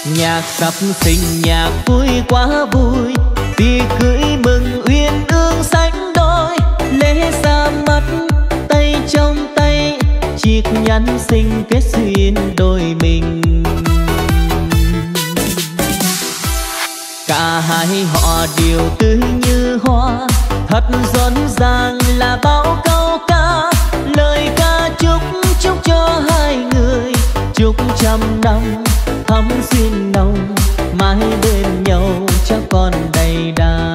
Nhạc sắp sinh nhạc vui quá vui, tiệc cưới mừng uyên ương sánh đôi. Lễ ra mắt tay trong tay, chiếc nhẫn sinh kết duyên đôi mình. Cả hai họ đều tươi như hoa, thật rộn ràng là bao câu ca. Lời ca chúc chúc cho hai người, chúc trăm năm thắm duyên nồng, mãi bên nhau cho con đầy đàn.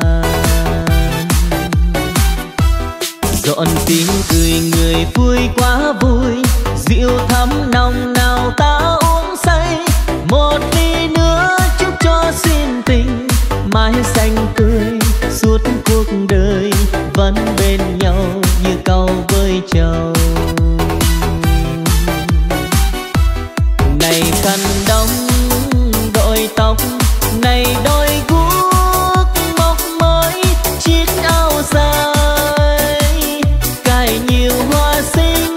Rộn tiếng cười người vui quá vui, rượu thắm nồng nào ta uống say. Một ly nữa chúc cho duyên tình, mãi xanh tươi suốt cuộc đời, vẫn bên nhau như câu với trầu. Này khăn đông đội tóc, này đôi guốc móc mới, chiếc áo dài cài nhiều hoa xinh.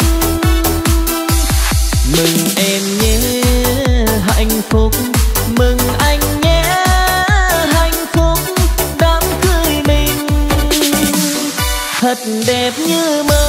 Mừng em nhé hạnh phúc, mừng anh nhé hạnh phúc, đám cưới mình thật đẹp như mơ.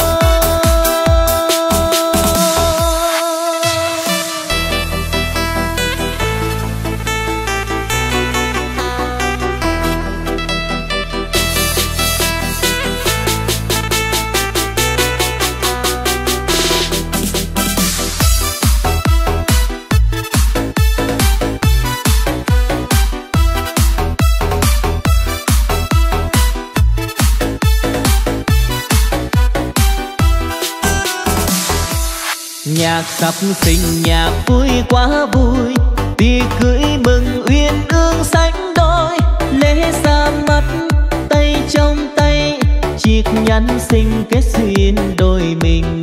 Nhạc sắp sinh nhạc vui quá vui, tiệc cưới mừng uyên ương sánh đôi. Lễ ra mắt tay trong tay, chiếc nhẫn sinh kết duyên đôi mình.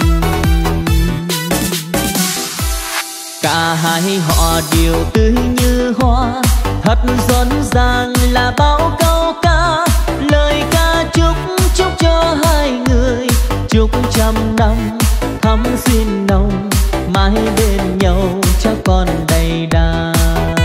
Cả hai họ đều tươi như hoa, thật rộn ràng là bao câu ca. Lời ca chúc chúc cho hai người, chúc trăm năm thắm duyên nồng, mãi bên nhau cho con đầy đàn.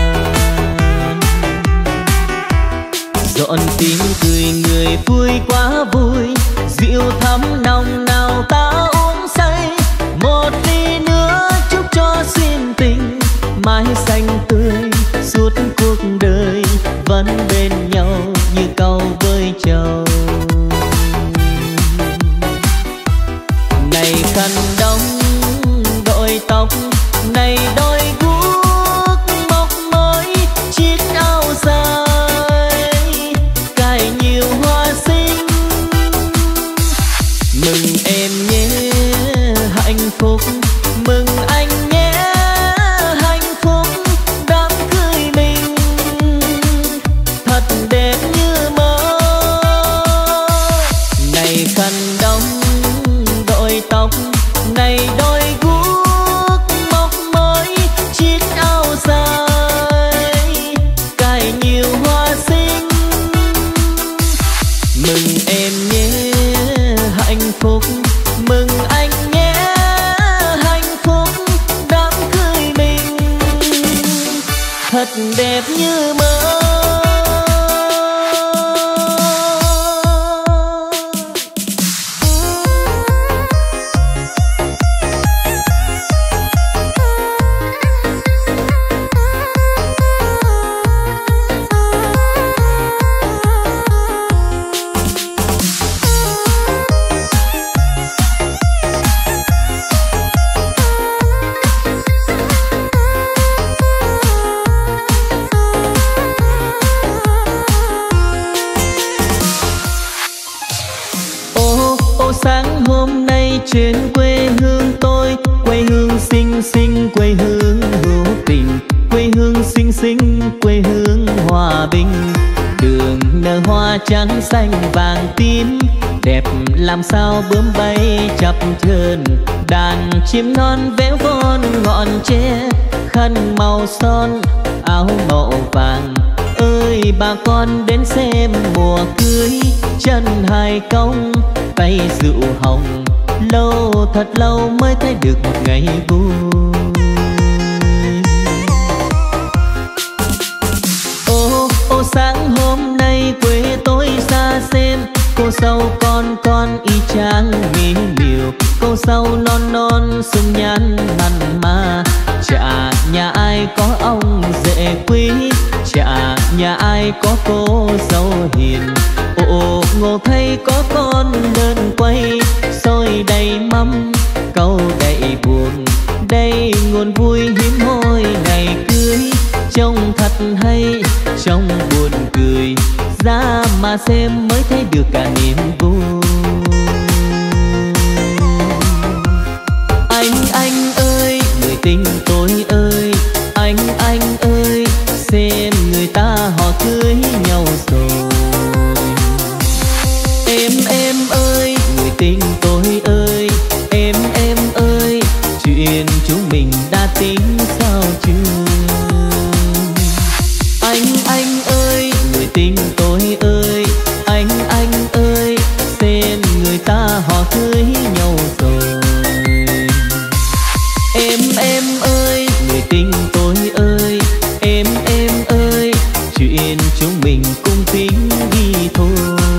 Rộn tiếng cười người vui quá vui, rượu thắm nồng nào ta uống say. Một ly nữa chúc cho duyên tình, mãi xanh tươi suốt cuộc đời, vẫn bên nhau như câu với trầu. Này khăn đông đội tóc, này đôi guốc móc mới, chiếc áo dài cài nhiều hoa xinh. Mừng em nhé hạnh phúc, mừng anh nhé hạnh phúc, đám cưới mình thật đẹp như mơ. Này khăn đông đội tóc, này đôi guốc móc mới, chiếc áo dài cài nhiều hoa xinh. Mừng em nhé hạnh phúc, mừng anh nhé hạnh phúc, đám cưới mình thật đẹp như mơ. Sáng hôm nay trên quê hương tôi, quê hương xinh xinh, quê hương hữu tình, quê hương xinh xinh, quê hương hòa bình. Đường nở hoa trắng xanh vàng tím, đẹp làm sao bướm bay chập chờn. Đàn chim non véo von ngọn tre, khăn màu son áo màu vàng. Ơi bà con đến xem mùa cưới, chân hai cong tay rượu hồng. Lâu thật lâu mới thấy được một ngày vui. sáng hôm nay quê tôi xa xem, cô sâu con y chang mỹ miều, cô sâu non sung nhan mặn mà. Chả nhà ai có ông rể quý, chả nhà ai có cô dâu hiền. Ồ ngộ thay có con đơn quay, xôi đầy mâm câu đầy buồn. Đây nguồn vui hiếm hoi ngày cưới, trông thật hay trông buồn cười, ra mà xem mới thấy được cả niềm vui. Anh ơi người tình tôi ơi, anh ơi xem người ta họ cưới nhau rồi. Em ơi người tình tôi ơi, em ơi chuyện chúng mình đã tính sao chưa? Anh ơi người tình tôi ơi, anh ơi xem người ta họ cưới nhau rồi. Em ơi người tình tôi ơi, em ơi chuyện chúng mình cùng tính đi thôi.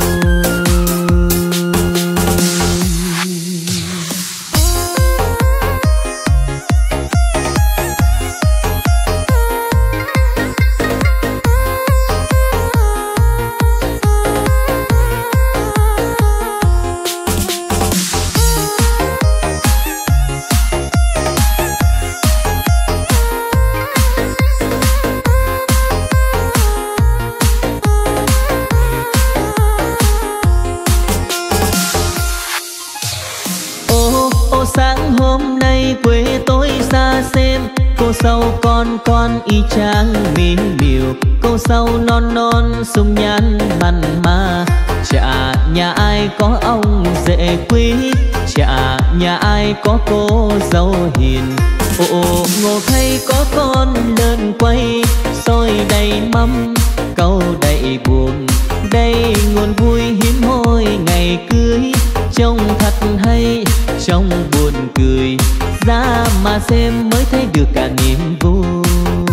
Sáng hôm nay quê tôi xa xem, cô sâu con y chang mỹ miều, cô sâu non sung nhan mặn mà. Chả nhà ai có ông rể quý, chả nhà ai có cô dâu hiền. Ồ ngộ thay có con đơn quay, xôi đầy mâm câu đầy buồn. Đây nguồn vui hiếm hoi ngày cưới, trông thật hay trông buồn cười, ra mà xem mới thấy được cả niềm vui.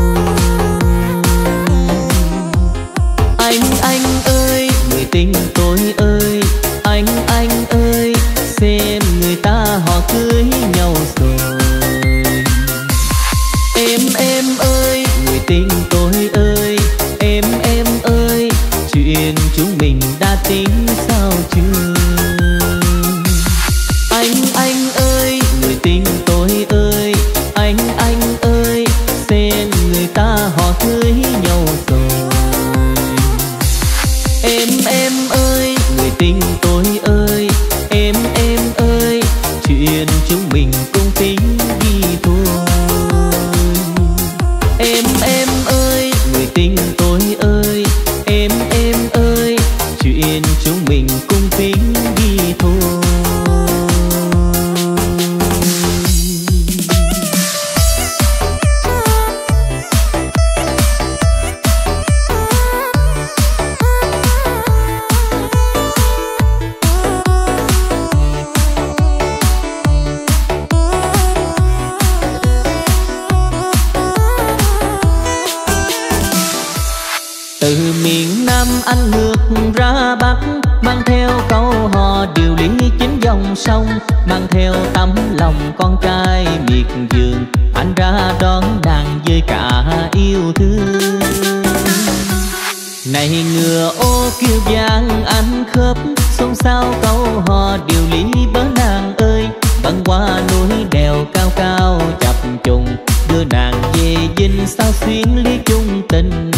Anh ơi người tình tôi ơi, anh ơi xem người ta họ cưới nhau rồi. Em ơi người tình tôi ơi, em ơi chuyện chúng mình đã tính sao chưa? Anh ơi người tình tôi ơi, anh ơi xem người ta họ cưới nhau rồi. Em ơi người tình tôi ơi, em ơi chuyện chúng mình cùng tính đi thôi. Em ơi người tình tôi ơi, em ơi chuyện chúng mình cùng tính đi thôi. Từ miền Nam anh ngược ra Bắc, mang theo câu hò điều lý chính dòng sông, mang theo tấm lòng con trai miệt vườn. Anh ra đón nàng với cả yêu thương. Này ngựa ô kêu vang anh khớp, xôn xao câu hò điều lý bớ nàng ơi. Băng qua núi đèo cao cao chập trùng, đưa nàng về dinh sao xuyên ly chung tình.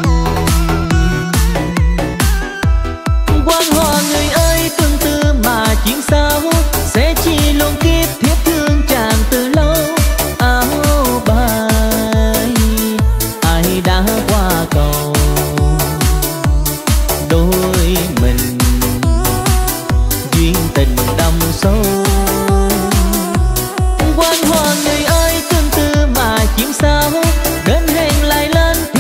Quan họ người ơi tương tư mà chuyện sao, sẽ chi luôn kiếp thiết thương chàng từ lâu. Áo bay ai đã qua cầu, đôi mình duyên tình đậm sâu. Quan họ người ơi tương tư mà chuyện sao, đến hẹn lại lên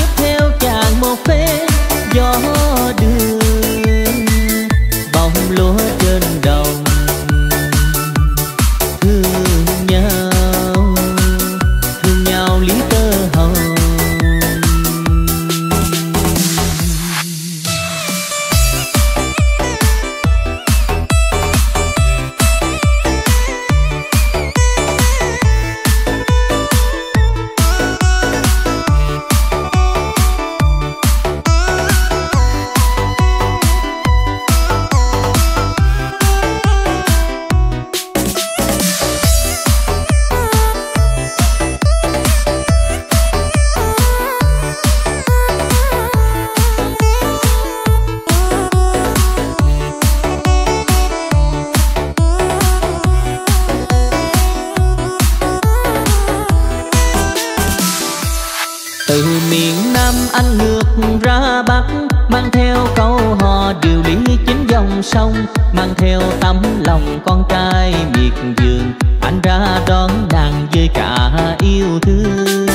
Từ miền Nam anh ngược ra Bắc, mang theo câu hò điều lý chính dòng sông, mang theo tấm lòng con trai miệt vườn, anh ra đón nàng với cả yêu thương.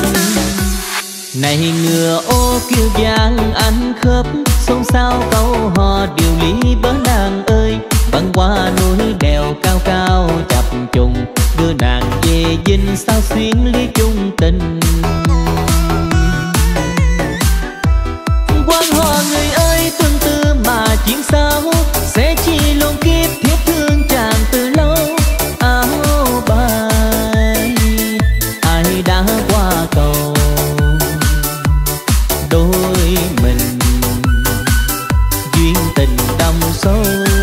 Này ngựa ô kêu vang anh khớp, xôn xao câu hò điều lý bớ nàng ơi, băng qua núi đèo cao cao chập trùng, đưa nàng về dinh sao xuyên ly chung tình. Quan họ người ơi tương tư mà chuyện sao, sẽ chi luôn kiếp thiết thương chàng từ lâu. Áo bay ai đã qua cầu, đôi mình duyên tình đậm sâu.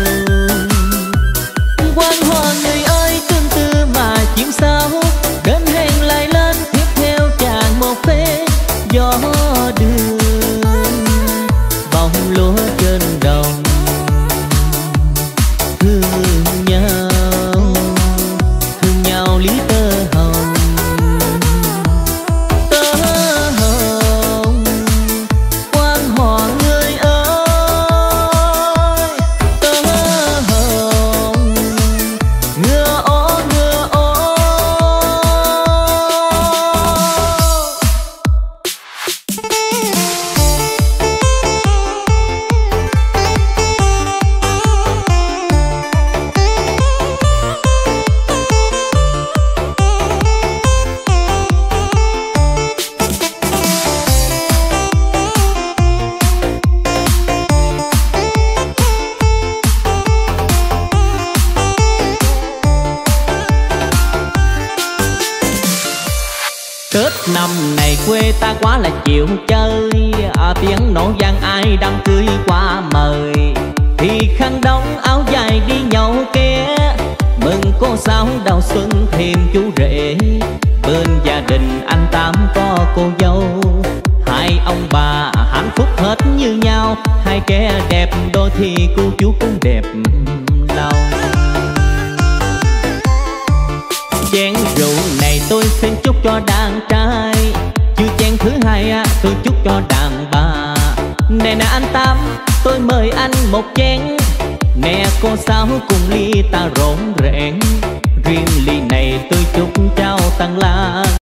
Quan họ người ơi tương tư mà chuyện sao, đến hẹn lại lên tiếp theo chàng một phê gió đưa bông lúa trên đồng, thương nhau lý tơ hồng. Tơ hồng quan họ người ơi, tơ hồng ngựa ô ngựa ô. Tết năm này quê ta quá là chịu chơi, tiếng nổ vang ai đám cưới qua mời, thì khăn đóng áo dài đi nhậu ké, mừng cô sáu đầu xuân thêm chú rể. Bên gia đình anh Tám có cô dâu, hai ông bà hạnh phúc hết như nhau, hai kẻ đẹp đôi thì cô chú cũng đẹp lòng. Chén rượu này tôi xin chúc cho đàn trai, chứ chén thứ hai tôi chúc cho đàn bà. Nè nè anh Tám, tôi mời anh một chén, nè cô Sáu cùng ly ta rộn rẽn, riêng ly này tôi chúc trao tăng la.